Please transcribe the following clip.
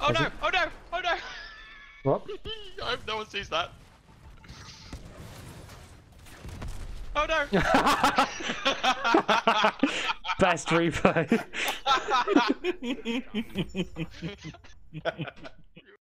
Oh no! Oh no! Oh no! What? I hope no one sees that. Oh no! Best replay.